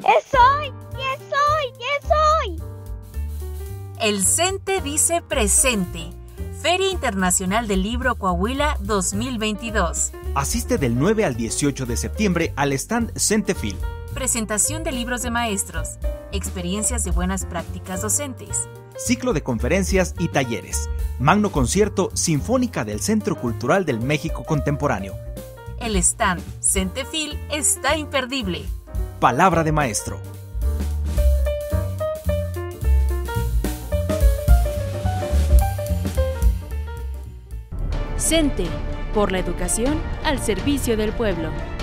¡Es hoy! ¡Y es hoy! ¡Y es hoy! El CENTE dice presente. Feria Internacional del Libro Coahuila 2022. Asiste del 9 al 18 de septiembre al stand CENTEFIL. Presentación de libros de maestros. Experiencias de buenas prácticas docentes. Ciclo de conferencias y talleres. Magno concierto Sinfónica del Centro Cultural del México Contemporáneo. El stand CENTEFIL está imperdible. Palabra de maestro. CENTE, por la educación al servicio del pueblo.